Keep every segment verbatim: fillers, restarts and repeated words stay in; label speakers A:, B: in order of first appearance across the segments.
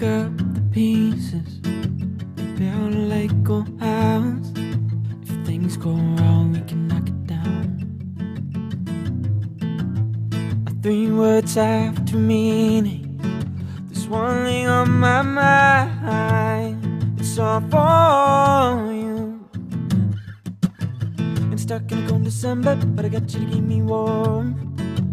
A: up the pieces, build a Lego house. If things go wrong, we can knock it down. Our three words have two meanings. There's one thing on my mind, it's all for you. I'm stuck in a cold December, but I got you to keep me warm.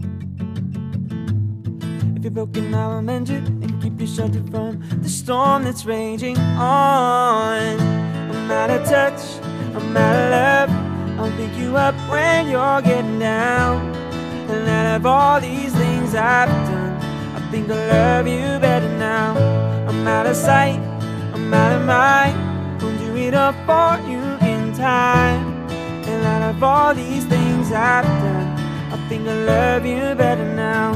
A: If you're broken, I will mend you and keep you sheltered from the storm that's raging on. I'm out of touch, I'm out of love. I'll pick you up when you're getting down. And out of all these things I've done, I think I love you better now. I'm out of sight, I'm out of mind. I'll do it all for you in time. And out of all these things I've done, I think I love you better now.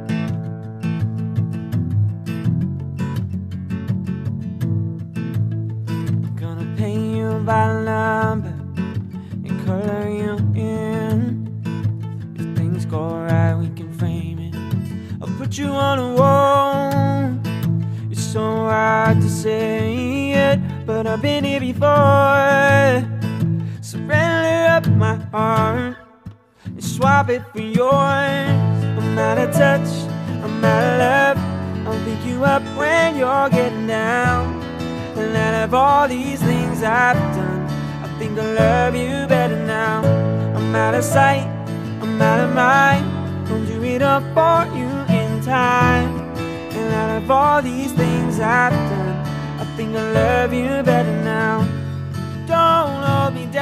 A: By number and color you in. If things go right, we can frame it. I'll put you on a wall. It's so hard to say it, but I've been here before. Surrender up my heart and swap it for yours. I'm out of touch, I'm out of love. I'll pick you up when you're getting down. And out of all these things I've done, I think I love you better now. I'm out of sight, I'm out of mind. I'll do it all for you in time. And out of all these things I've done, I think I love you better now. Don't hold me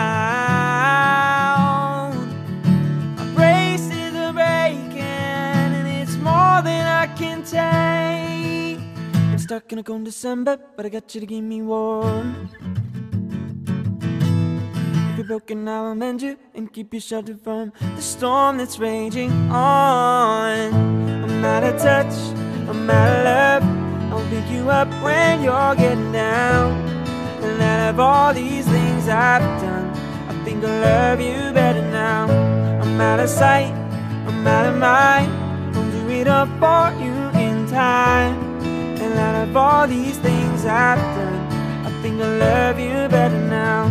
A: down. My braces are breaking, and it's more than I can take. Stuck in a cold December, but I got you to keep me warm. If you're broken, I will mend you and keep you sheltered from the storm that's raging on. I'm out of touch, I'm out of love. I'll pick you up when you're getting down. And out of all these things I've done, I think I love you better now. I'm out of sight, I'm out of mind. I'll do it all for you in time. And out of all these things I've done, I think I love you better now.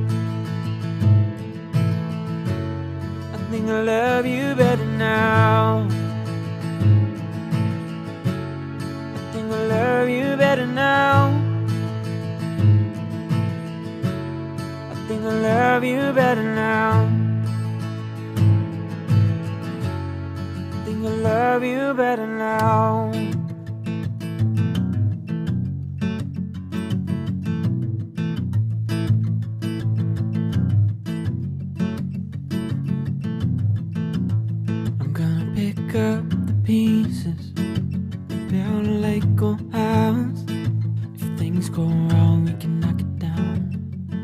A: I think I love you better now. I think I love you better now. I think I love you better now. I think I love you better now. Pick up the pieces, build a Lego house. If things go wrong, we can knock it down.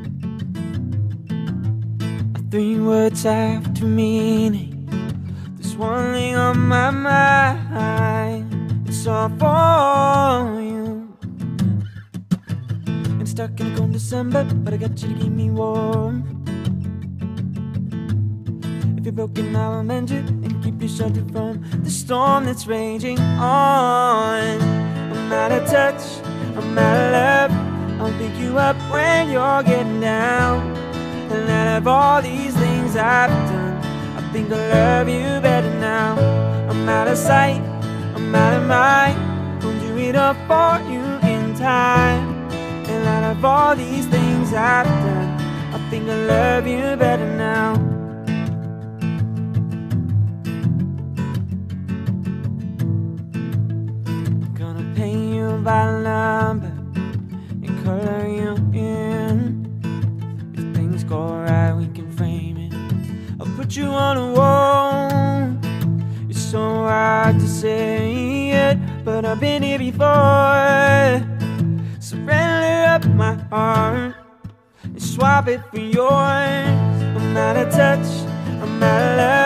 A: Our three words have two meanings. There's one thing on my mind, it's all for you. I'm stuck in a cold December, but I got you to keep me warm. If you're broken, I will mend you and keep you sheltered from the storm that's raging on. I'm out of touch, I'm out of love. I'll pick you up when you're getting down. And out of all these things I've done, I think I love you better now. I'm out of sight, I'm out of mind. I'll do it all for you in time. And out of all these things I've done, I think I love you better now. By number and color you in. If things go right, we can frame it. I'll put you on a wall. It's so hard to say it, but I've been here before. Surrender up my heart and swap it for yours. I'm out of touch, I'm out of love.